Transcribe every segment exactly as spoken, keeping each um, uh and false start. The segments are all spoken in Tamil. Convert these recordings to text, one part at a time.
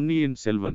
பொன்னியின் செல்வன்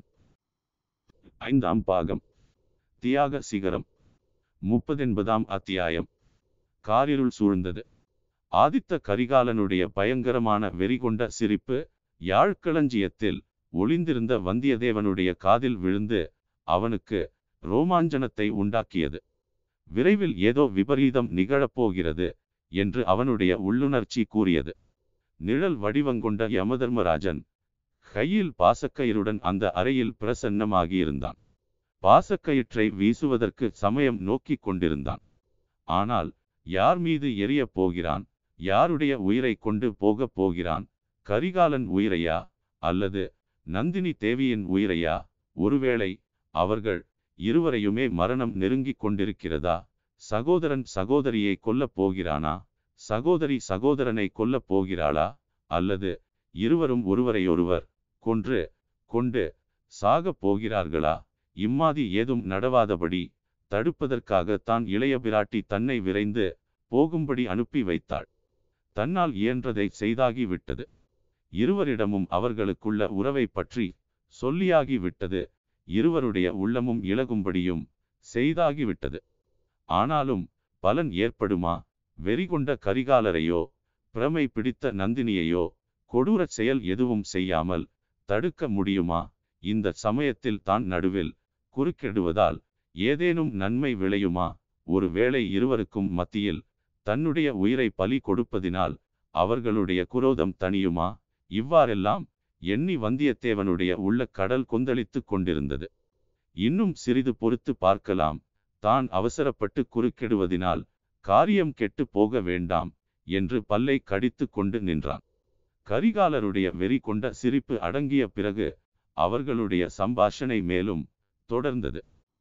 ஐந்தாம் பாகம் தியாக சிகரம் முப்பதென்பதாம் அத்தியாயம். காரிருள் சூழ்ந்தது. ஆதித்த கரிகாலனுடைய பயங்கரமான வெறிகொண்ட சிரிப்பு யாழ்களஞ்சியத்தில் ஒளிந்திருந்த வந்தியத்தேவனுடைய காதில் விழுந்து அவனுக்கு ரோமாஞ்சனத்தை உண்டாக்கியது. விரைவில் ஏதோ விபரீதம் நிகழப்போகிறது என்று அவனுடைய உள்ளுணர்ச்சி கூறியது. நிழல் வடிவங்கொண்ட யமதர்மராஜன் கையில் பாசக்கயிறுடன் அந்த அறையில் பிரசன்னமாகியிருந்தான். பாசக்கயிற்றை வீசுவதற்கு சமயம் நோக்கி கொண்டிருந்தான். ஆனால் யார் மீது எரியப் போகிறான்? யாருடைய உயிரை கொண்டு போகப் போகிறான்? கரிகாலன் உயிரையா அல்லது நந்தினி தேவியின் உயிரையா? ஒருவேளை அவர்கள் இருவரையுமே மரணம் நெருங்கிக் கொண்டிருக்கிறதா? சகோதரன் சகோதரியை கொல்லப் போகிறானா? சகோதரி சகோதரனை கொல்லப் போகிறாளா? அல்லது இருவரும் ஒருவரையொருவர் கொன்று கொண்டு சாகப் போகிறார்களா? இம்மாதி ஏதும் நடவாதபடி தடுப்பதற்காக தான் இளைய பிராட்டி தன்னை விரைந்து போகும்படி அனுப்பி வைத்தாள். தன்னால் இயன்றதை செய்தாகிவிட்டது. இருவரிடமும் அவர்களுக்குள்ள உறவை பற்றி சொல்லியாகிவிட்டது. இருவருடைய உள்ளமும் இளகும்படியும் செய்தாகிவிட்டது. ஆனாலும் பலன் ஏற்படுமா? வெறிகொண்ட கரிகாலரையோ பிரமை பிடித்த நந்தினியையோ கொடூர செயல் எதுவும் செய்யாமல் தடுக்க முடியுமா? இந்த சமயத்தில் தான் நடுவில் குறுக்கிடுவதால் ஏதேனும் நன்மை விளையுமா? ஒரு வேளை இருவருக்கும் மத்தியில் தன்னுடைய உயிரை பலி கொடுப்பதினால் அவர்களுடைய குரோதம் தணியுமா? இவ்வாறெல்லாம் எண்ணி வந்தியத்தேவனுடைய உள்ள கடல் கொந்தளித்து கொண்டிருந்தது. இன்னும் சிறிது பொறுத்து பார்க்கலாம். தான் அவசரப்பட்டு குறுக்கிடுவதினால் காரியம் கெட்டு போக வேண்டாம் என்று பல்லை கடித்து கொண்டு நின்றான். கரிகாலருடைய வெறி கொண்ட சிரிப்பு அடங்கிய பிறகு அவர்களுடைய சம்பாஷணை மேலும் தொடர்ந்தது.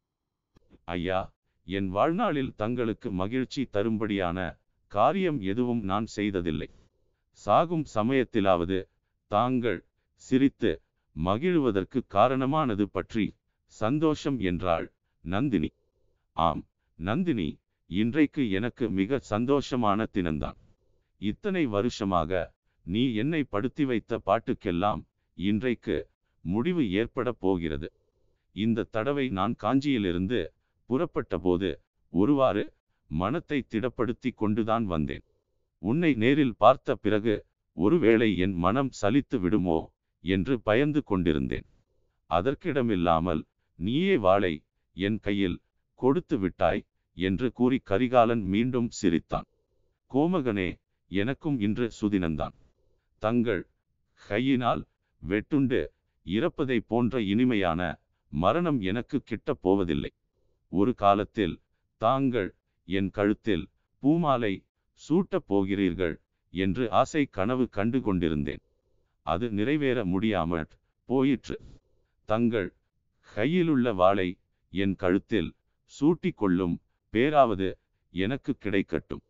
ஐயா, என் வாழ்நாளில் தங்களுக்கு மகிழ்ச்சி தரும்படியான காரியம் எதுவும் நான் செய்ததில்லை. சாகும் சமயத்திலாவது தாங்கள் சிரித்து மகிழ்வதற்கு காரணமானது பற்றி சந்தோஷம் என்றாள் நந்தினி. ஆம் நந்தினி, இன்றைக்கு எனக்கு மிக சந்தோஷமான தினம்தான். இத்தனை வருஷமாக நீ என்னை படுத்தி வைத்த பாட்டுக்கெல்லாம் இன்றைக்கு முடிவு ஏற்பட போகிறது. இந்த தடவை நான் காஞ்சியிலிருந்து புறப்பட்ட போது ஒருவாறு மனத்தை திடப்படுத்தி கொண்டுதான் வந்தேன். உன்னை நேரில் பார்த்த பிறகு ஒருவேளை என் மனம் சலித்து விடுமோ என்று பயந்து கொண்டிருந்தேன். அதற்கிடமில்லாமல் நீயே வாளை என் கையில் கொடுத்து விட்டாய் என்று கூறி கரிகாலன் மீண்டும் சிரித்தான். கோமகனே, எனக்கும் இன்று சுதினந்தான். தங்கள் கையினால் வெட்டுண்டு இறப்பதை போன்ற இனிமையான மரணம் எனக்கு கிட்டப் போவதில்லை. ஒரு காலத்தில் தாங்கள் என் கழுத்தில் பூமாலை சூட்டப் போகிறீர்கள் என்று ஆசை கனவு கண்டு கொண்டிருந்தேன். அது நிறைவேற முடியாமற் போயிற்று. தங்கள் கையிலுள்ள வாளை என் கழுத்தில் சூட்டிக் கொள்ளும் பேராவது எனக்கு கிடைக்கட்டும்.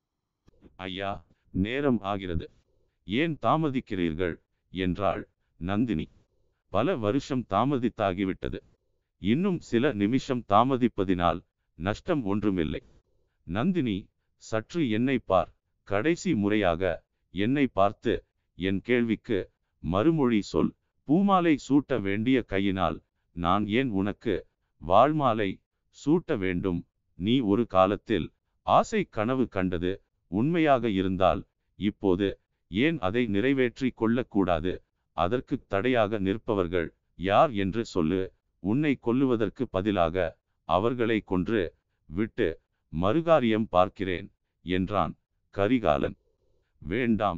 ஐயா, நேரம் ஆகிறது, ஏன் தாமதிக்கிறீர்கள் என்றாள் நந்தினி. பல வருஷம் தாமதித்தாகிவிட்டது. இன்னும் சில நிமிஷம் தாமதிப்பதினால் நஷ்டம் ஒன்றுமில்லை. நந்தினி, சற்று என்னை பார். கடைசி முறையாக என்னை பார்த்து என் கேள்விக்கு மறுமொழி சொல். பூமாலை சூட்ட வேண்டிய கையினால் நான் ஏன் உனக்கு வாழ்மாலை சூட்ட வேண்டும்? நீ ஒரு காலத்தில் ஆசை கனவு கண்டது உண்மையாக இருந்தால் இப்போது ஏன் அதை நிறைவேற்றி கொள்ளக்கூடாது? அதற்கு தடையாக நிற்பவர்கள் யார் என்று சொல்லு. உன்னை கொல்லுவதற்கு பதிலாக அவர்களை கொன்று விட்டு மறுகாரியம் பார்க்கிறேன் என்றான் கரிகாலன். வேண்டாம்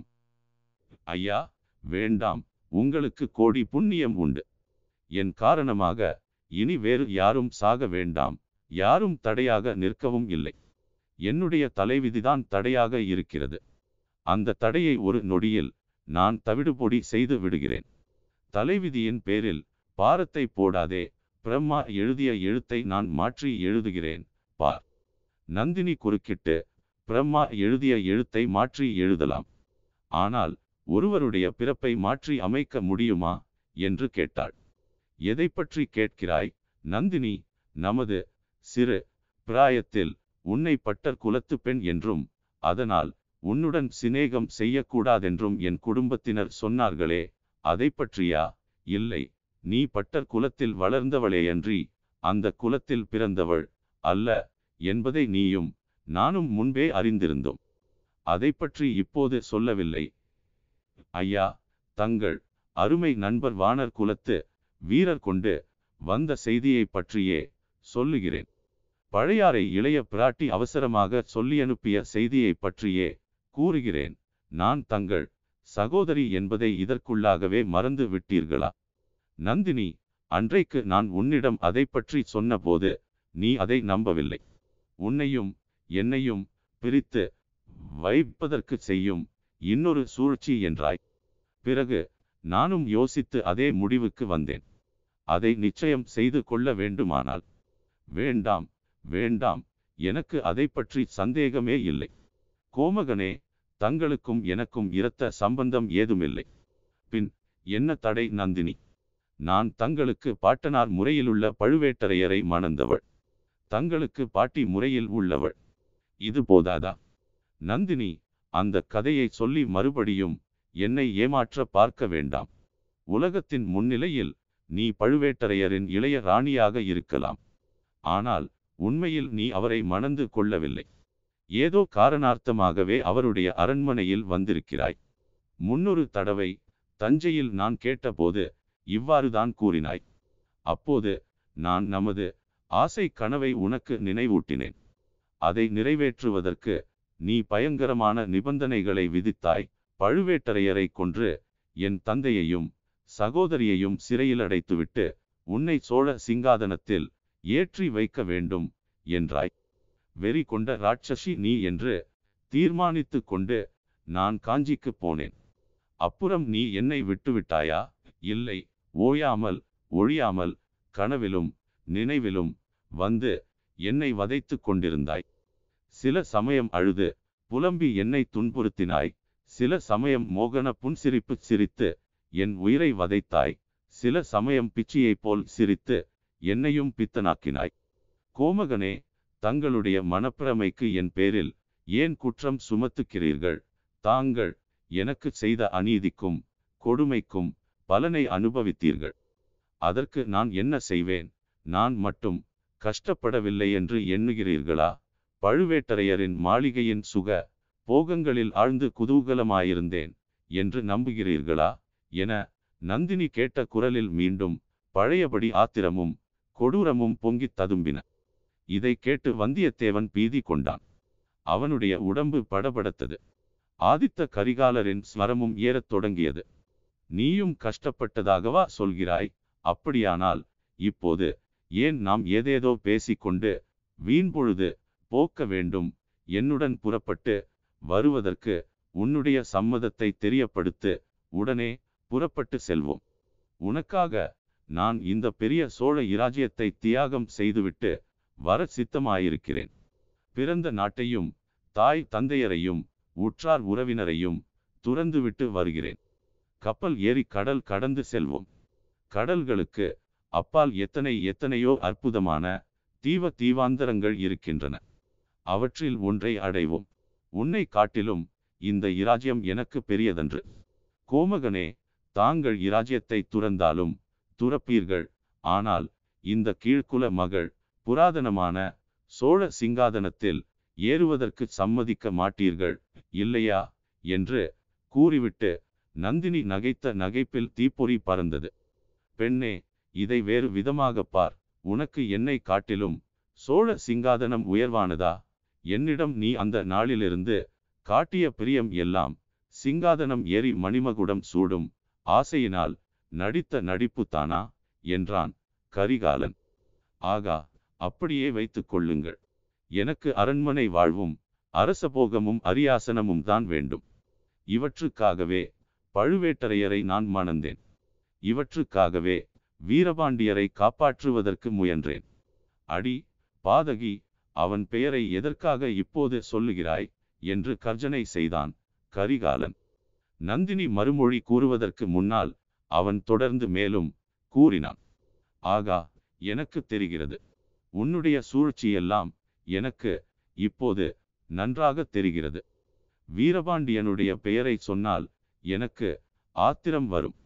ஐயா, வேண்டாம். உங்களுக்கு கோடி புண்ணியம் உண்டு. என் காரணமாக இனி வேறு யாரும் சாக வேண்டாம். யாரும் தடையாக நிற்கவும் இல்லை. என்னுடைய தலைவிதிதான் தடையாக இருக்கிறது. அந்த தடையை ஒரு நொடியில் நான் தவிடுபொடி செய்து விடுகிறேன். தலைவிதியின் பேரில் பாரத்தை போடாதே. பிரம்மா எழுதிய எழுத்தை நான் மாற்றி எழுதுகிறேன் பார். நந்தினி குறுக்கிட்டு, பிரம்மா எழுதிய எழுத்தை மாற்றி எழுதலாம், ஆனால் ஒருவருடைய பிறப்பை மாற்றி அமைக்க முடியுமா என்று கேட்டாள். எதை பற்றி கேட்கிறாய் நந்தினி? நமது சிறு பிராயத்தில் உன்னை பட்டர் குலத்து பெண் என்றும் அதனால் உன்னுடன் சிநேகம் செய்யக்கூடாதென்றும் என் குடும்பத்தினர் சொன்னார்களே, அதை பற்றியா? இல்லை, நீ பட்டர் குலத்தில் வளர்ந்தவளேயன்றி அந்த குலத்தில் பிறந்தவள் அல்ல என்பதை நீயும் நானும் முன்பே அறிந்திருந்தோம். அதை பற்றி இப்போது சொல்லவில்லை. ஐயா, தங்கள் அருமை நண்பர் வானர் குலத்து வீரர் கொண்டு வந்த செய்தியை பற்றியே சொல்லுகிறேன். பழையாறை இளைய பிராட்டி அவசரமாக சொல்லியனுப்பிய செய்தியை பற்றியே கூறுகிறேன். நான் தங்கள் சகோதரி என்பதை இதற்குள்ளாகவே மறந்து விட்டீர்களா? நந்தினி, அன்றைக்கு நான் உன்னிடம் அதை பற்றி சொன்னபோது நீ அதை நம்பவில்லை. உன்னையும் என்னையும் பிரித்து வைப்பதற்கு செய்யும் இன்னொரு சூழ்ச்சி என்றாய். பிறகு நானும் யோசித்து அதே முடிவுக்கு வந்தேன். அதை நிச்சயம் செய்து கொள்ள வேண்டுமானால். வேண்டாம் வேண்டாம், எனக்கு அதை பற்றி சந்தேகமே இல்லை. கோமகனே, தங்களுக்கும் எனக்கும் இரத்த சம்பந்தம் ஏதுமில்லை. பின் என்ன தடை நந்தினி? நான் தங்களுக்கு பாட்டனார் முறையிலுள்ள பழுவேட்டரையரை மணந்தவள். தங்களுக்கு பாட்டி முறையில் உள்ளவள். இது போதாதா? நந்தினி, அந்த கதையை சொல்லி மறுபடியும் என்னை ஏமாற்ற பார்க்க வேண்டாம். உலகத்தின் முன்னிலையில் நீ பழுவேட்டரையரின் இளைய ராணியாக இருக்கலாம். ஆனால் உண்மையில் நீ அவரை மணந்து கொள்ளவில்லை. ஏதோ காரணார்த்தமாகவே அவருடைய அரண்மனையில் வந்திருக்கிறாய். முன்னொரு தடவை தஞ்சையில் நான் கேட்டபோது இவ்வாறுதான் கூறினாய். அப்போது நான் நமது ஆசை கனவை உனக்கு நினைவூட்டினேன். அதை நிறைவேற்றுவதற்கு நீ பயங்கரமான நிபந்தனைகளை விதித்தாய். பழுவேட்டரையரை கொன்று என் தந்தையையும் சகோதரியையும் சிறையில் அடைத்துவிட்டு உன்னை சோழ சிங்காதனத்தில் ஏற்றி வைக்க வேண்டும் என்றாய். வெறி கொண்ட ராட்சசி நீ என்று தீர்மானித்து கொண்டு நான் காஞ்சிக்கு போனேன். அப்புறம் நீ என்னை விட்டுவிட்டாயா? இல்லை, ஓயாமல் ஒழியாமல் கனவிலும் நினைவிலும் வந்து என்னை வதைத்து கொண்டிருந்தாய். சில சமயம் அழுது புலம்பி என்னை துன்புறுத்தினாய். சில சமயம் மோகன புன்சிரிப்பு சிரித்து என் உயிரை வதைத்தாய். சில சமயம் பிச்சியைப் போல் சிரித்து என்னையும் பித்தனாக்கினாய். கோமகனே, தங்களுடைய மனப்பிரமைக்கு என் பேரில் ஏன் குற்றம் சுமத்துகிறீர்கள்? தாங்கள் எனக்கு செய்த அநீதிக்கும் கொடுமைக்கும் பலனை அனுபவித்தீர்கள். அதற்கு நான் என்ன செய்வேன்? நான் மட்டும் கஷ்டப்படவில்லை என்று எண்ணுகிறீர்களா? பழுவேட்டரையரின் மாளிகையின் சுக போகங்களில் ஆழ்ந்து குதூகலமாயிருந்தேன் என்று நம்புகிறீர்களா என நந்தினி கேட்ட குரலில் மீண்டும் பழையபடி ஆத்திரமும் கொடூரமும் பொங்கித் ததும்பின. இதை கேட்டு வந்தியத்தேவன் பீதி கொண்டான். அவனுடைய உடம்பு படபடத்தது. ஆதித்த கரிகாலரின் ஸ்வரமும் ஏறத் தொடங்கியது. நீயும் கஷ்டப்பட்டதாகவா சொல்கிறாய்? அப்படியானால் இப்போது ஏன் நாம் ஏதேதோ பேசிக்கொண்டு வீண்பொழுது போக்க வேண்டும்? என்னுடன் புறப்பட்டு வருவதற்கு உன்னுடைய சம்மதத்தை தெரியப்படுத்து. உடனே புறப்பட்டு செல்வோம். உனக்காக நான் இந்த பெரிய சோழ இராஜ்யத்தை தியாகம் செய்துவிட்டு வர சித்தமாயிருக்கிறேன். பிறந்த நாட்டையும் தாய் தந்தையரையும் உற்றார் உறவினரையும் துறந்துவிட்டு வருகிறேன். கப்பல் ஏறி கடல் கடந்து செல்வோம். கடல்களுக்கு அப்பால் எத்தனை எத்தனையோ அற்புதமான தீவ தீவாந்தரங்கள் இருக்கின்றன. அவற்றில் ஒன்றை அடைவோம். உன்னை காட்டிலும் இந்த இராஜ்யம் எனக்கு பெரியதன்று. கோமகனே, தாங்கள் இராஜ்யத்தை துறந்தாலும் துறப்பீர்கள். ஆனால் இந்த கீழ்குல மகள் புராதனமான சோழ சிங்காதனத்தில் ஏறுவதற்கு சம்மதிக்க மாட்டீர்கள், இல்லையா என்று கூறிவிட்டு நந்தினி நகைத்த நகைப்பில் தீப்பொறி பறந்தது. பெண்ணே, இதை வேறு விதமாக பார். உனக்கு என்னை காட்டிலும் சோழ சிங்காதனம் உயர்வானதா? என்னிடம் நீ அந்த நாளிலிருந்து காட்டிய பிரியம் எல்லாம் சிங்காதனம் ஏறி மணிமகுடம் சூடும் ஆசையினால் நடித்த நடிப்பு தானா என்றான் கரிகாலன். ஆகா, அப்படியே வைத்துக் கொள்ளுங்கள். எனக்கு அரண்மனை வாழ்வும் அரசபோகமும் அரியாசனமும் தான் வேண்டும். இவற்றுக்காகவே பழுவேட்டரையரை நான் மணந்தேன். இவற்றுக்காகவே வீரபாண்டியரை காப்பாற்றுவதற்கு முயன்றேன். அடி பாதகி, அவன் பெயரை எதற்காக இப்போது சொல்லுகிறாய் என்று கர்ஜனை செய்தான் கரிகாலன். நந்தினி மறுமொழி கூறுவதற்கு முன்னால் அவன் தொடர்ந்து மேலும் கூறினான். ஆகா, எனக்கு தெரிகிறது. உன்னுடைய சூழ்ச்சியெல்லாம் எனக்கு இப்போது நன்றாக தெரிகிறது. வீரபாண்டியனுடைய பெயரை சொன்னால் எனக்கு ஆத்திரம் வரும்.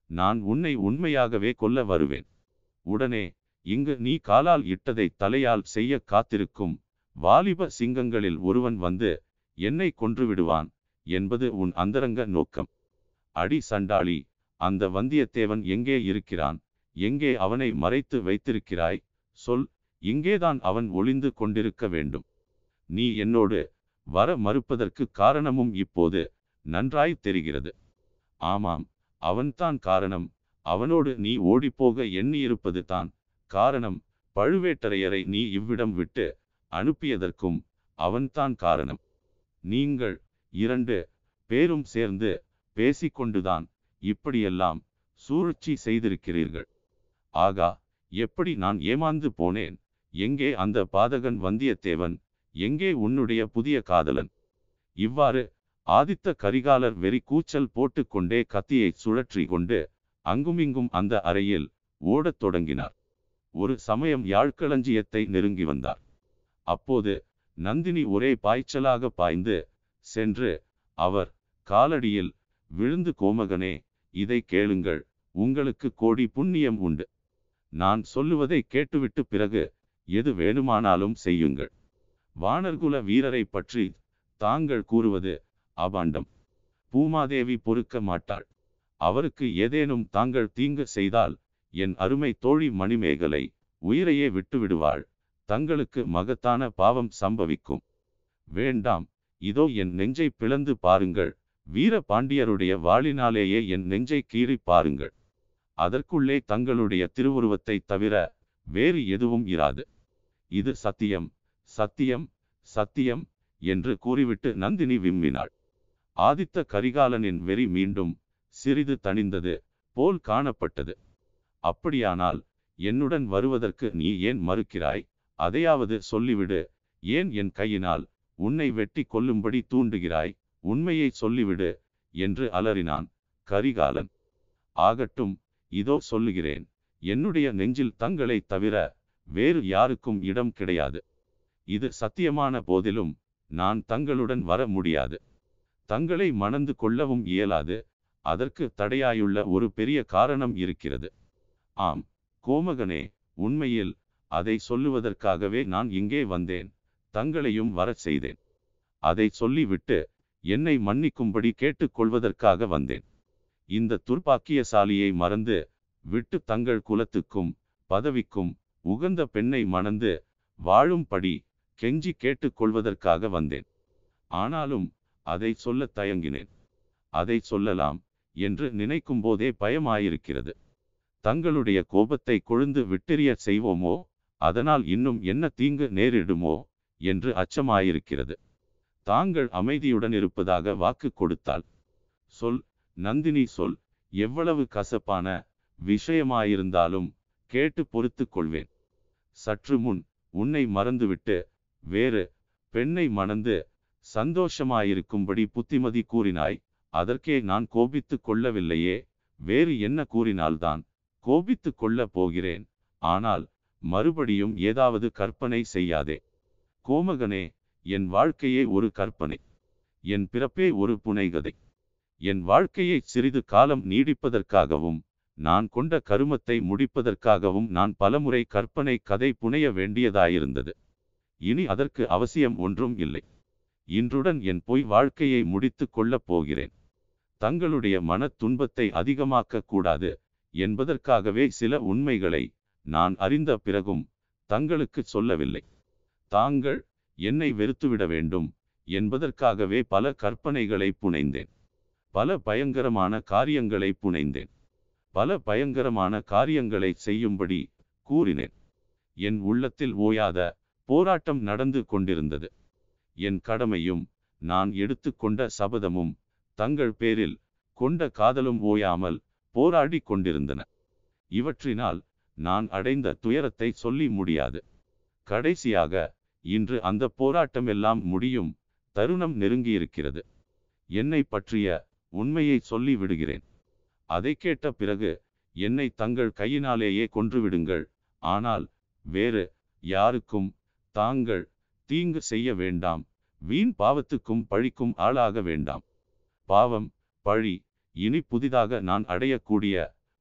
நான் உன்னை உண்மையாகவே கொல்ல வருவேன். உடனே இங்கு நீ காலால் இட்டதை தலையால் செய்ய காத்திருக்கும் வாலிப சிங்கங்களில் ஒருவன் வந்து என்னை கொன்றுவிடுவான் என்பது உன் அந்தரங்க நோக்கம். அடி சண்டாளி, அந்த வந்தியத்தேவன் எங்கே இருக்கிறான்? எங்கே அவனை மறைத்து வைத்திருக்கிறாய்? சொல். இங்கேதான் அவன் ஒளிந்து கொண்டிருக்க வேண்டும். நீ என்னோடு வர மறுப்பதற்கு காரணமும் இப்போது நன்றாய் தெரிகிறது. ஆமாம், அவன்தான் காரணம். அவனோடு நீ ஓடிப்போக எண்ணியிருப்பது தான் காரணம். பழுவேட்டரையரை நீ இவ்விடம் விட்டு அனுப்பியதற்கும் அவன்தான் காரணம். நீங்கள் இரண்டு பேரும் சேர்ந்து பேசிக்கொண்டுதான் இப்படியெல்லாம் சூழ்ச்சி செய்திருக்கிறீர்கள். ஆகா, எப்படி நான் ஏமாந்து போனேன்! எங்கே அந்த பாதகன் வந்தியத்தேவன்? எங்கே உன்னுடைய புதிய காதலன்? இவ்வாறு ஆதித்த கரிகாலர் வெறி கூச்சல் போட்டுக்கொண்டே கத்தியை சுழற்றி கொண்டு அங்குமிங்கும் அந்த அறையில் ஓடத் தொடங்கினார். ஒரு சமயம் யாழ்களஞ்சியத்தை நெருங்கி வந்தார். அப்போது நந்தினி ஒரே பாய்ச்சலாக பாய்ந்து சென்று அவர் காலடியில் விழுந்து, கோமகனே, இதை கேளுங்கள், உங்களுக்கு கோடி புண்ணியம் உண்டு. நான் சொல்லுவதை கேட்டுவிட்டு பிறகு எது வேணுமானாலும் செய்யுங்கள். வானர்குல வீரரை பற்றி தாங்கள் கூறுவது அபாண்டம். பூமாதேவி பொறுக்க மாட்டாள். அவருக்கு ஏதேனும் தாங்கள் தீங்கு செய்தால் என் அருமை தோழி மணிமேகலை உயிரையே விட்டுவிடுவாள். தங்களுக்கு மகத்தான பாவம் சம்பவிக்கும். வேண்டாம், இதோ என் நெஞ்சை பிளந்து பாருங்கள். வீர பாண்டியருடைய வாளினாலேயே என் நெஞ்சை கீறி பாருங்கள். அதற்குள்ளே தங்களுடைய திருவுருவத்தை தவிர வேறு எதுவும் இராது. இது சத்தியம், சத்தியம், சத்தியம் என்று கூறிவிட்டு நந்தினி விம்மினாள். ஆதித்த கரிகாலனின் வெறி மீண்டும் சிறிது தணிந்தது போல் காணப்பட்டது. அப்படியானால் என்னுடன் வருவதற்கு நீ ஏன் மறுக்கிறாய்? அதையாவது சொல்லிவிடு. ஏன் என் கையினால் உன்னை வெட்டி கொல்லும்படி தூண்டுகிறாய்? உண்மையை சொல்லிவிடு என்று அலறினான் கரிகாலன். ஆகட்டும், இதோ சொல்லுகிறேன். என்னுடைய நெஞ்சில் தங்களை தவிர வேறு யாருக்கும் இடம் கிடையாது. இது சத்தியமான போதிலும் நான் தங்களுடன் வர முடியாது. தங்களை மணந்து கொள்ளவும் இயலாது. அதற்கு தடையாயுள்ள ஒரு பெரிய காரணம் இருக்கிறது. ஆம் கோமகனே, உண்மையில் அதை சொல்லுவதற்காகவே நான் இங்கே வந்தேன். தங்களையும் வரச் செய்தேன். அதை சொல்லிவிட்டு என்னை மன்னிக்கும்படி கேட்டுக்கொள்வதற்காக வந்தேன். இந்த துர்ப்பாக்கியசாலியை மறந்து விட்டு தங்கள் குலத்துக்கும் பதவிக்கும் உகந்த பெண்ணை மணந்து வாழும்படி கெஞ்சி கேட்டுக்கொள்வதற்காக வந்தேன். ஆனாலும் அதை சொல்ல தயங்கினேன். அதை சொல்லலாம் என்று நினைக்கும் போதே பயமாயிருக்கிறது. தங்களுடைய கோபத்தை கொழுந்து விட்டெறிய செய்வோமோ, அதனால் இன்னும் என்ன தீங்கு நேரிடுமோ என்று அச்சமாயிருக்கிறது. தாங்கள் அமைதியுடன் இருப்பதாக வாக்கு கொடுத்தால் சொல் நந்தினி, சொல். எவ்வளவு கசப்பான விஷயமாயிருந்தாலும் கேட்டு பொறுத்து கொள்வேன். சற்று முன் உன்னை மறந்துவிட்டு வேறு பெண்ணை மணந்து சந்தோஷமாயிருக்கும்படி புத்திமதி கூறினாய். அதற்கே நான் கோபித்து கொள்ளவில்லையே. வேறு என்ன கூறினால்தான் கோபித்து கொள்ள போகிறேன். ஆனால் மறுபடியும் ஏதாவது கற்பனை செய்யாதே. கோமகனே, என் வாழ்க்கையே ஒரு கற்பனை. என் பிறப்பே ஒரு புனைகதை. என் வாழ்க்கையை சிறிது காலம் நீடிப்பதற்காகவும் நான் கொண்ட கருமத்தை முடிப்பதற்காகவும் நான் பலமுறை கற்பனை கதை புனைய வேண்டியதாயிருந்தது. இனி அதற்கு அவசியம் ஒன்றும் இல்லை. இன்றுடன் என் பொய் வாழ்க்கையை முடித்து கொள்ளப் போகிறேன். தங்களுடைய மன துன்பத்தை அதிகமாக்க கூடாது என்பதற்காகவே சில உண்மைகளை நான் அறிந்த பிறகும் தங்களுக்கு சொல்லவில்லை. தாங்கள் என்னை வெறுத்துவிட வேண்டும் என்பதற்காகவே பல கற்பனைகளை புனைந்தேன். பல பயங்கரமான காரியங்களை புனைந்தேன். பல பயங்கரமான காரியங்களை செய்யும்படி கூறினேன். என் உள்ளத்தில் ஓயாத போராட்டம் நடந்து கொண்டிருந்தது. என் கடமையும் நான் எடுத்துக்கொண்ட சபதமும் தங்கள் பேரில் கொண்ட காதலும் ஓயாமல் போராடி கொண்டிருந்தன. இவற்றினால் நான் அடைந்த துயரத்தை சொல்லி முடியாது. கடைசியாக இன்று அந்த போராட்டமெல்லாம் முடியும் தருணம் நெருங்கியிருக்கிறது. என்னை பற்றிய உண்மையை சொல்லி விடுகிறேன். அதை கேட்ட பிறகு என்னை தங்கள் கையினாலேயே கொன்றுவிடுங்கள். ஆனால் வேறு யாருக்கும் தாங்கள் தீங்கு செய்ய வேண்டாம். வீண் பாவத்துக்கும் பழிக்கும் ஆளாக வேண்டாம். பாவம், பழி இனி புதிதாக நான் அடையக்கூடிய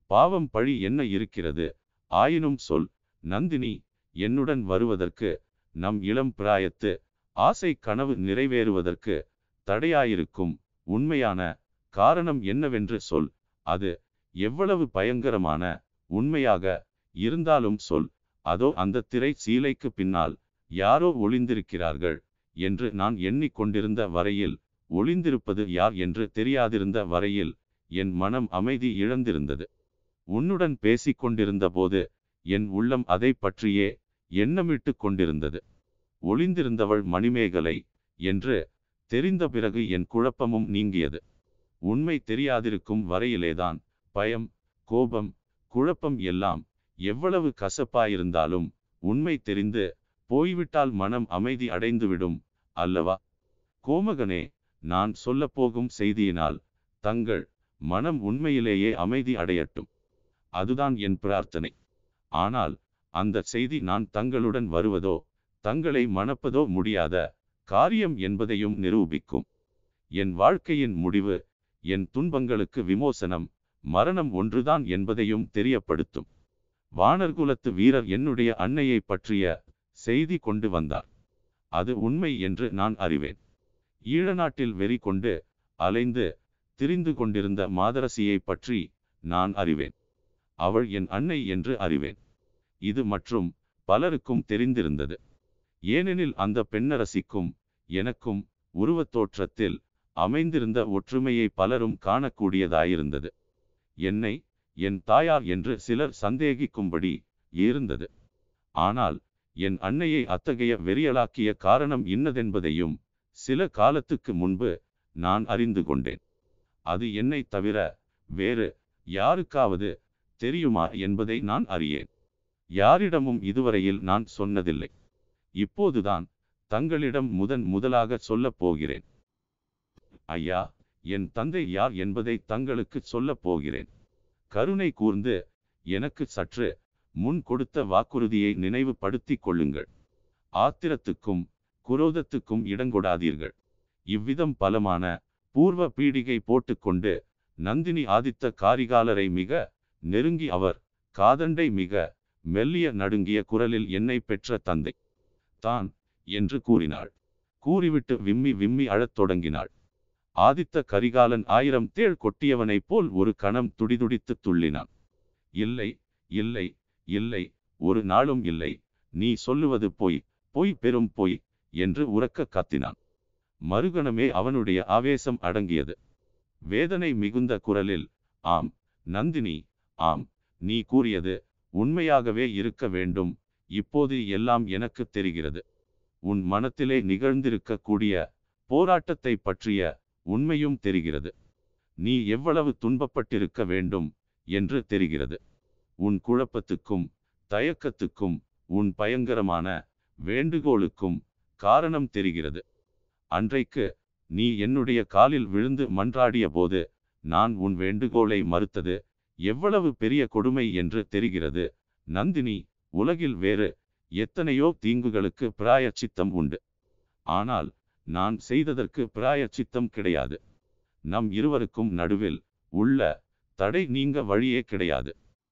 பாவம் பழி என்ன இருக்கிறது? ஆயினும் சொல் நந்தினி, என்னுடன் வருவதற்கு, நம் இளம் பிராயத்து ஆசை கனவு நிறைவேறுவதற்கு தடையாயிருக்கும் உண்மையான காரணம் என்னவென்று சொல். அது எவ்வளவு பயங்கரமான உண்மையாக இருந்தாலும் சொல். அதோ அந்த திரை சீலைக்கு பின்னால் யாரோ ஒளிந்திருக்கிறார்கள் என்று நான் எண்ணிக்கொண்டிருந்த வரையில், ஒளிந்திருப்பது யார் என்று தெரியாதிருந்த வரையில் என் மனம் அமைதி இழந்திருந்தது. உன்னுடன் பேசிக்கொண்டிருந்த போது என் உள்ளம் அதை பற்றியே எண்ணமிட்டு கொண்டிருந்தது. ஒளிந்திருந்தவள் மணிமேகலை என்று தெரிந்த பிறகு என் குழப்பமும் நீங்கியது. உண்மை தெரியாதிருக்கும் வரையிலேதான் பயம், கோபம், குழப்பம் எல்லாம் எவ்வளவு கசப்பாயிருந்தாலும் உண்மை தெரிந்து போய்விட்டால் மனம் அமைதி அடைந்துவிடும் அல்லவா? கோமகனே, நான் சொல்லப்போகும் செய்தியினால் தங்கள் மனம் உண்மையிலேயே அமைதி அடையட்டும். அதுதான் என் பிரார்த்தனை. ஆனால் அந்த செய்தி நான் தங்களுடன் வருவதோ தங்களை மணப்பதோ முடியாத காரியம் என்பதையும் நிரூபிக்கும். என் வாழ்க்கையின் முடிவு, என் துன்பங்களுக்கு விமோசனம், மரணம் ஒன்றுதான் என்பதையும் தெரியப்படுத்தும். வானர்குலத்து வீரர் என்னுடைய அன்னையை பற்றிய செய்தி கொண்டு வந்தார். அது உண்மை என்று நான் அறிவேன். ஈழநாட்டில் வெறி கொண்டு அலைந்து திரிந்து கொண்டிருந்த மாதரசியை பற்றி நான் அறிவேன். அவள் என் அன்னை என்று அறிவேன். இது மற்றும் பலருக்கும் தெரிந்திருந்தது. ஏனெனில் அந்த பெண்ணரசிக்கும் எனக்கும் உருவத்தோற்றத்தில் அமைந்திருந்த ஒற்றுமையை பலரும் காணக்கூடியதாயிருந்தது. என்னை என் தாயார் என்று சிலர் சந்தேகிக்கும்படி இருந்தது. ஆனால் என் அன்னையை அத்தகைய வெறியலாக்கிய காரணம் இன்னதென்பதையும் சில காலத்துக்கு முன்பு நான் அறிந்து கொண்டேன். அது என்னை தவிர வேறு யாருக்காவது தெரியுமா என்பதை நான் அறியேன். யாரிடமும் இதுவரையில் நான் சொன்னதில்லை. இப்போதுதான் தங்களிடம் முதன் முதலாக சொல்லப் போகிறேன். ஐயா, என் தந்தை யார் என்பதை தங்களுக்கு சொல்லப் போகிறேன். கருணை கூர்ந்து எனக்கு சற்று முன் கொடுத்த வாக்குறுதியை நினைவுபடுத்திக் கொள்ளுங்கள். ஆத்திரத்துக்கும் குரோதத்துக்கும் இடங்கொடாதீர்கள். இவ்விதம் பலமான பூர்வ பீடிகை போட்டுக்கொண்டு நந்தினி ஆதித்த காரிகாலரை மிக நெருங்கி அவர் காதண்டை மிக மெல்லிய நடுங்கிய குரலில் என்னை பெற்ற தந்தை தான் என்று கூறினாள். கூறிவிட்டு விம்மி விம்மி அழத் தொடங்கினாள். ஆதித்த கரிகாலன் ஆயிரம் தேள் கொட்டியவனைப் போல் ஒரு கணம் துடிதுடித்து துள்ளினான். இல்லை, இல்லை, இல்லை, ஒரு நாளும் இல்லை, நீ சொல்லுவது பொய், பொய், பெரும் பொய் என்று உரக்க கத்தினான். மறுகணமே அவனுடைய ஆவேசம் அடங்கியது. வேதனை மிகுந்த குரலில், ஆம் நந்தினி, ஆம், நீ கூறியது உண்மையாகவே இருக்க வேண்டும். இப்போது எல்லாம் எனக்கு தெரிகிறது. உன் மனத்திலே நிகழ்ந்திருக்கக்கூடிய போராட்டத்தை பற்றிய உண்மையும் தெரிகிறது. நீ எவ்வளவு துன்பப்பட்டிருக்க வேண்டும் என்று தெரிகிறது. உன் குழப்பத்துக்கும் தயக்கத்துக்கும் உன் பயங்கரமான வேண்டுகோளுக்கும் காரணம் தெரிகிறது. அன்றைக்கு நீ என்னுடைய காலில் விழுந்து மன்றாடிய போது நான் உன் வேண்டுகோளை மறுத்தது எவ்வளவு பெரிய கொடுமை என்று தெரிகிறது. நந்தினி, உலகில் வேறு எத்தனையோ தீங்குகளுக்கு பிராயச்சித்தம் உண்டு. ஆனால் நான் செய்ததற்கு பிராயச்சித்தம் கிடையாது. நம் இருவருக்கும் நடுவில் உள்ள தடை நீங்க வழியே கிடையாது.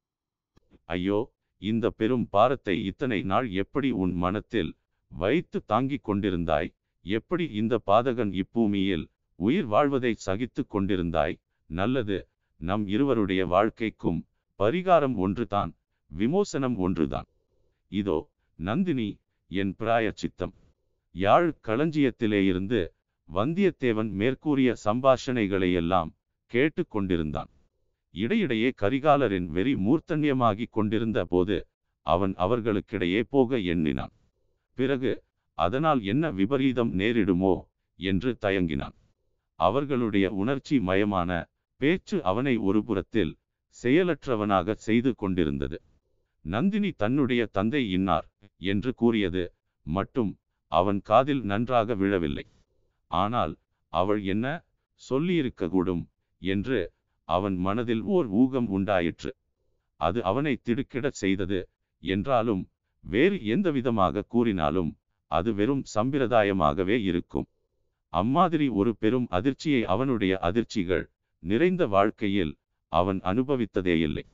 ஐயோ, இந்த பெரும் பாரத்தை இத்தனை நாள் எப்படி உன் மனத்தில் வைத்து தாங்கிக் கொண்டிருந்தாய்? எப்படி இந்த பாதகன் இப்பூமியில் உயிர் வாழ்வதை சகித்து கொண்டிருந்தாய்? நல்லது, நம் இருவருடைய வாழ்க்கைக்கும் பரிகாரம் ஒன்றுதான், விமோசனம் ஒன்றுதான். இதோ நந்தினி, என் பிராயச்சித்தம். யாழ் களஞ்சியத்திலேயிருந்து வந்தியத்தேவன் மேற்கூறிய சம்பாஷணைகளையெல்லாம் கேட்டு கொண்டிருந்தான். இடையிடையே கரிகாலரின் வெறி மூர்த்தன்யமாகிக் கொண்டிருந்த போது அவன் அவர்களுக்கிடையே போக எண்ணினான். பிறகு அதனால் என்ன விபரீதம் நேரிடுமோ என்று தயங்கினான். அவர்களுடைய உணர்ச்சி மயமான பேச்சு அவனை ஒரு புறத்தில் செயலற்றவனாக செய்து கொண்டிருந்தது. நந்தினி தன்னுடைய தந்தை இன்னார் என்று கூறியது மட்டும் அவன் காதில் நன்றாக விழவில்லை. ஆனால் அவள் என்ன சொல்லியிருக்கக்கூடும் என்று அவன் மனதில் ஓர் ஊகம் உண்டாயிற்று. அது அவனை திடுக்கிடச் செய்தது. என்றாலும் வேறு எந்த விதமாக கூறினாலும் அது வெறும் சம்பிரதாயமாகவே இருக்கும். அம்மாதிரி ஒரு பெரும் அதிர்ச்சியை அவனுடைய அதிர்ச்சிகள் நிறைந்த வாழ்க்கையில் அவன் அனுபவித்ததேயில்லை.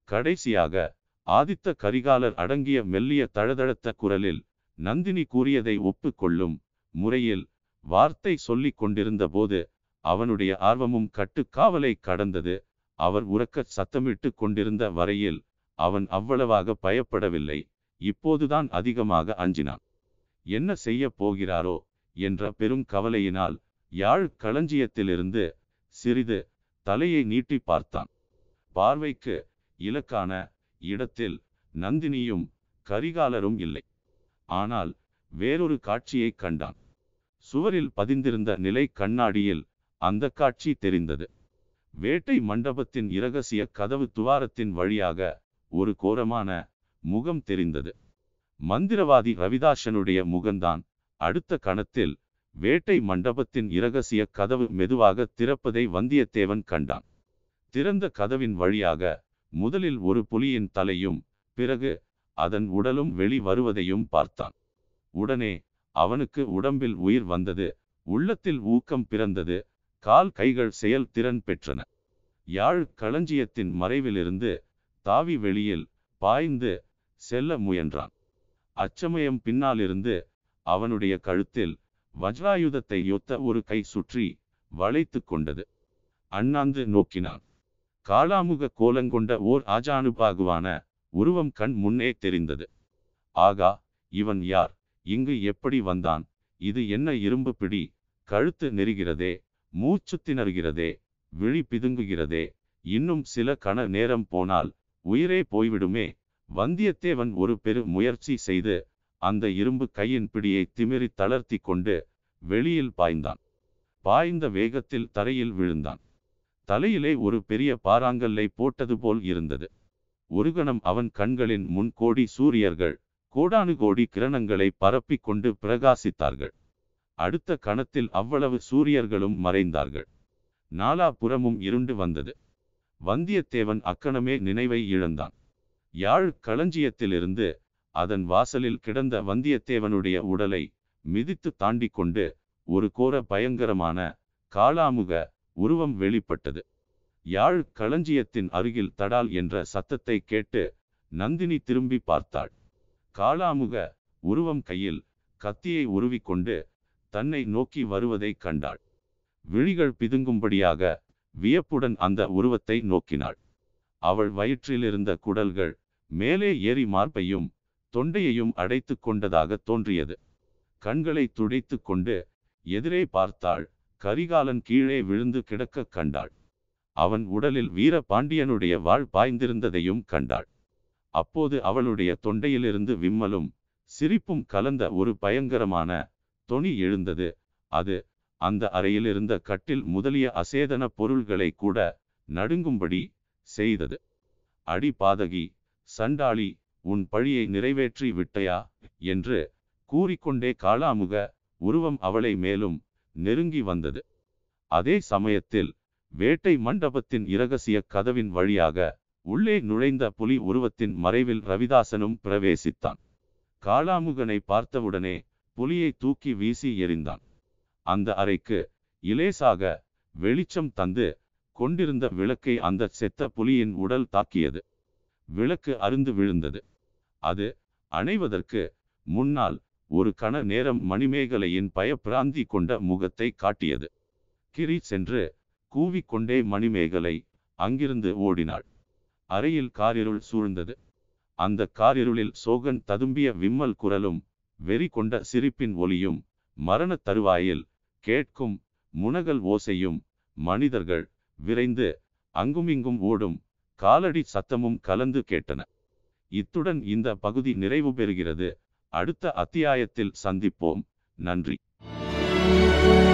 கடைசியாக ஆதித்த கரிகாலர் அடங்கிய மெல்லிய தழதழத்த குரலில் நந்தினி கூறியதை ஒப்புக்கொள்ளும் முறையில் வார்த்தை சொல்லிக் கொண்டிருந்த போது அவனுடைய ஆர்வமும் கட்டுக்காவலை கடந்தது. அவர் உரக்கச் சத்தமிட்டு கொண்டிருந்த வரையில் அவன் அவ்வளவாக பயப்படவில்லை. இப்போதுதான் அதிகமாக அஞ்சினான். என்ன செய்ய போகிறாரோ என்ற பெரும் கவலையினால் யாழ் களஞ்சியத்திலிருந்து சிறிது தலையை நீட்டி பார்த்தான். பார்வைக்கு இலக்கான இடத்தில் நந்தினியும் கரிகாலரும் இல்லை. ஆனால் வேறொரு காட்சியை கண்டான். சுவரில் பதிந்திருந்த நிலை கண்ணாடியில் அந்த காட்சி தெரிந்தது. வேட்டை மண்டபத்தின் இரகசிய கதவு துவாரத்தின் வழியாக ஒரு கோரமான முகம் தெரிந்தது. மந்திரவாதி ரவிதாசனுடைய முகம்தான். அடுத்த கணத்தில் வேட்டை மண்டபத்தின் இரகசிய கதவு மெதுவாக திறப்பதை வந்தியத்தேவன் கண்டான். திறந்த கதவின் வழியாக முதலில் ஒரு புலியின் தலையும் பிறகு அதன் உடலும் வெளி வருவதையும் பார்த்தான். உடனே அவனுக்கு உடம்பில் உயிர் வந்தது. உள்ளத்தில் ஊக்கம் பிறந்தது. கால் கைகள் செயல் திறன் பெற்றன. யாழ் களஞ்சியத்தின் மறைவிலிருந்து தாவி வெளியில் பாய்ந்து செல்ல முயன்றான். அச்சமயம் பின்னாலிருந்து அவனுடைய கழுத்தில் வஜ்ராயுதத்தை யொத்த ஒரு கை சுற்றி வளைத்து கொண்டது. அண்ணாந்து நோக்கினான். காளாமுக கோலங்கொண்ட ஓர் ஆஜானுபாகுவான உருவம் கண் முன்னே தெரிந்தது. ஆகா, இவன் யார்? இங்கு எப்படி வந்தான்? இது என்ன இரும்பு பிடி? கழுத்து நெரிகிறதே, மூச்சு திணறுகிறதே, விழி பிதுங்குகிறதே. இன்னும் சில கண நேரம் போனால் உயிரே போய்விடுமே. வந்தியத்தேவன் ஒரு பெரு முயற்சி செய்து அந்த இரும்பு கையின் பிடியை திமிரி தளர்த்தி கொண்டு வெளியில் பாய்ந்தான். பாய்ந்த வேகத்தில் தரையில் விழுந்தான். தலையிலே ஒரு பெரிய பாறாங்கல்லை போட்டது போல் இருந்தது. ஒரு கணம் அவன் கண்களின் முன் கோடி சூரியர்கள் கோடானு கோடி கிரணங்களை பரப்பி கொண்டு பிரகாசித்தார்கள். அடுத்த கணத்தில் அவ்வளவு சூரியர்களும் மறைந்தார்கள். நாலா புறமும் இருண்டு வந்தது. வந்தியத்தேவன் அக்கணமே நினைவை இழந்தான். யாழ் களஞ்சியத்திலிருந்து அதன் வாசலில் கிடந்த வந்தியத்தேவனுடைய உடலை மிதித்து தாண்டி கொண்டு ஒரு கோர பயங்கரமான காளாமுக உருவம் வெளிப்பட்டது. யாழ் களஞ்சியத்தின் அருகில் தடால் என்ற சத்தத்தை கேட்டு நந்தினி திரும்பி பார்த்தாள். காளாமுக உருவம் கையில் கத்தியை உருவிக்கொண்டு தன்னை நோக்கி வருவதை கண்டாள். விழிகள் பிதுங்கும்படியாக வியப்புடன் அந்த உருவத்தை நோக்கினாள். அவள் வயிற்றிலிருந்த குடல்கள் மேலே ஏறி மார்பையும் தொண்டையையும் அடைத்து கொண்டதாக தோன்றியது. கண்களை துடைத்து கொண்டு எதிரே பார்த்தாள். கரிகாலன் கீழே விழுந்து கிடக்க கண்டாள். அவன் உடலில் வீர பாண்டியனுடைய வாள் பாய்ந்திருந்ததையும் கண்டாள். அப்போது அவளுடைய தொண்டையிலிருந்து விம்மலும் சிரிப்பும் கலந்த ஒரு பயங்கரமான தொனி எழுந்தது. அது அந்த அறையில் இருந்த கட்டில் முதலிய அசேதன பொருள்களை கூட நடுங்கும்படி செய்தது. அடி பாதகி, சண்டாளி, உன் பழியை நிறைவேற்றி விட்டையா என்று கூறிக்கொண்டே காளாமுக உருவம் அவளை மேலும் நெருங்கி வந்தது. அதே சமயத்தில் வேட்டை மண்டபத்தின் இரகசிய கதவின் வழியாக உள்ளே நுழைந்த புலி உருவத்தின் மறைவில் ரவிதாசனும் பிரவேசித்தான். காளாமுகனை பார்த்தவுடனே புலியை தூக்கி வீசி எறிந்தான். அந்த அறைக்கு இலேசாக வெளிச்சம் தந்து கொண்டிருந்த விளக்கை அந்த செத்த புலியின் உடல் தாக்கியது. விளக்கு அருந்து விழுந்தது. அது அணைவதற்கு முன்னால் ஒரு கண நேரம் மணிமேகலையின் பயப்பிராந்தி கொண்ட முகத்தை காட்டியது. கிரி சென்று கூவிக்கொண்டே மணிமேகலை அங்கிருந்து ஓடினாள். அறையில் காரிருள் சூழ்ந்தது. அந்த காரிருளில் சோகன் ததும்பிய விம்மல் குரலும் வெறி கொண்ட சிரிப்பின் ஒலியும் மரண தருவாயில் கேட்கும் முனகல் ஓசையும் மனிதர்கள் விரைந்து அங்குமிங்கும் ஓடும் காலடி சத்தமும் கலந்து கேட்டன. இத்துடன் இந்த பகுதி நிறைவு பெறுகிறது. அடுத்த அத்தியாயத்தில் சந்திப்போம். நன்றி.